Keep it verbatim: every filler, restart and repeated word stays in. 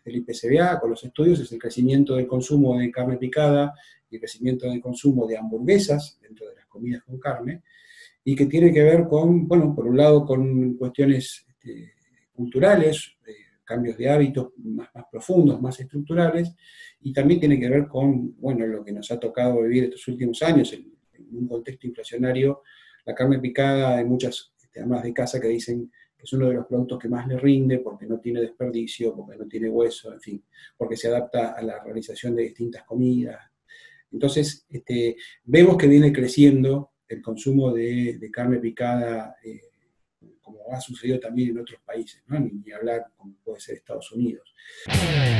del I P C B A, con los estudios, es el crecimiento del consumo de carne picada y el crecimiento del consumo de hamburguesas dentro de las comidas con carne, y que tiene que ver con, bueno, por un lado con cuestiones este, culturales, eh, cambios de hábitos más, más profundos, más estructurales, y también tiene que ver con, bueno, lo que nos ha tocado vivir estos últimos años, en, en un contexto inflacionario. La carne picada, hay muchas este, amas de casa que dicen que es uno de los productos que más le rinde porque no tiene desperdicio, porque no tiene hueso, en fin, porque se adapta a la realización de distintas comidas. Entonces, este, vemos que viene creciendo el consumo de, de carne picada, eh, como ha sucedido también en otros países, ¿no? Ni, ni hablar como puede ser Estados Unidos.